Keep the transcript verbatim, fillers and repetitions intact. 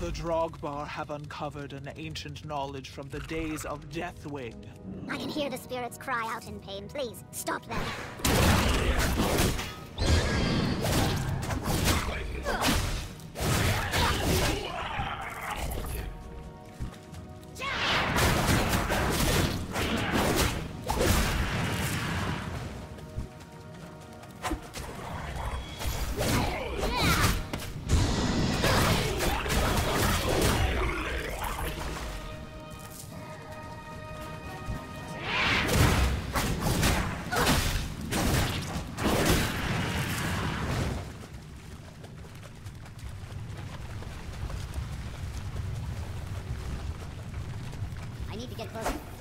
The Drogbar have uncovered an ancient knowledge from the days of Deathwing. I can hear the spirits cry out in pain. Please, stop them. I need to get closer.